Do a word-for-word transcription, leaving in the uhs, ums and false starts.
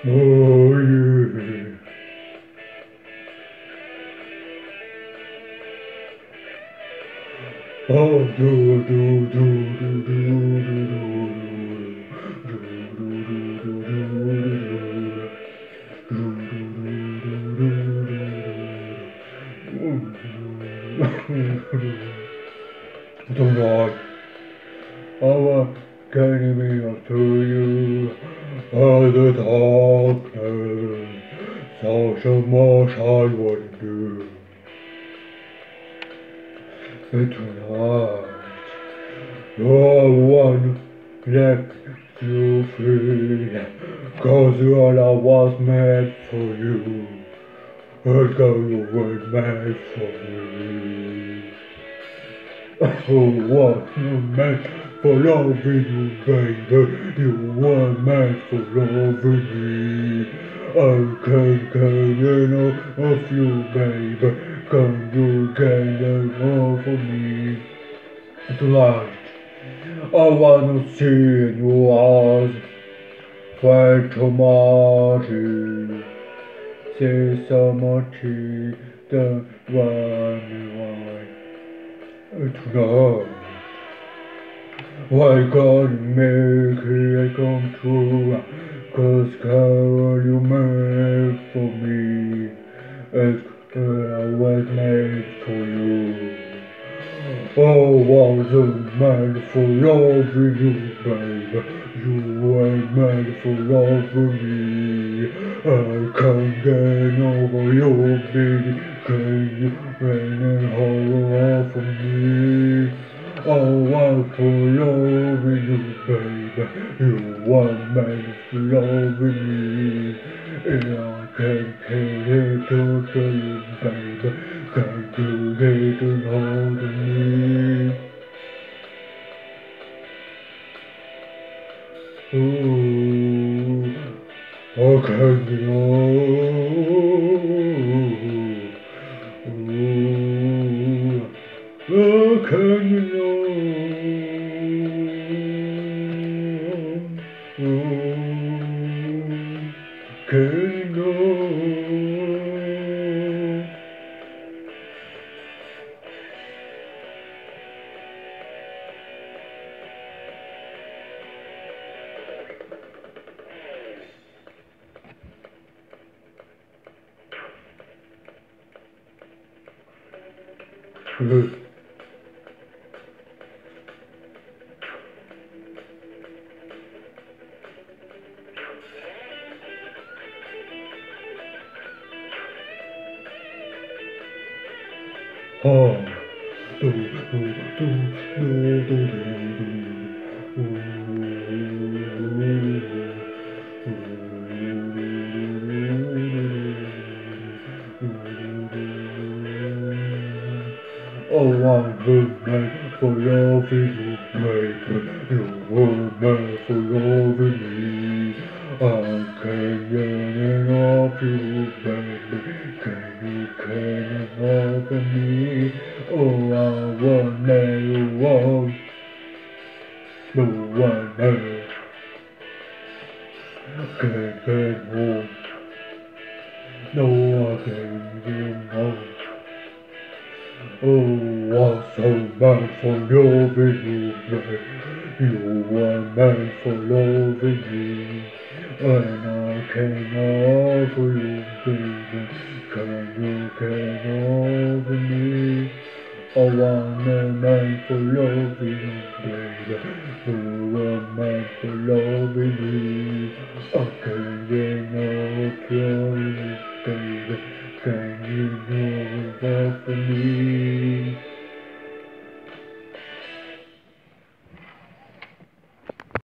Oh yeah. Oh do do do do do do. Tonight, our enemy of to you, all the darkness, so much I would do. And tonight, no one left to feel, cause all I was meant for you, and cause you were meant for me. Oh, what you meant for loving you, baby, you were meant for loving me. I can't get enough of you, baby, can you get enough of me? Tonight, I wanna see in your eyes, way too much, say so much, the one why. Tonight, why can't make it come true? Cause girl, you made for me, and I was made for you. Oh, wasn't meant for loving you, baby. You were meant for loving me. I can't get over you, baby. Can you rain and horror for me? Oh, I'm for loving you, baby. You were meant for loving me. And I can't get it over you, baby. Can't you get it hold of me? Ooh, I can't get Ooh, I can't get Ooh, can't go. Oh, do, do, do, do, do, Oh, I was meant for loving you, baby. You were meant for loving me. I can't get enough you, baby. Can you get enough of me? Oh, I want never want no one else. Can't get more. No, I can't get more. Oh, I'm so mad for loving you, baby. You were meant for loving me. And I can't offer you, baby. Can you get over me? Oh, I'm meant for loving you, baby. You were meant for loving me. I can't get enough of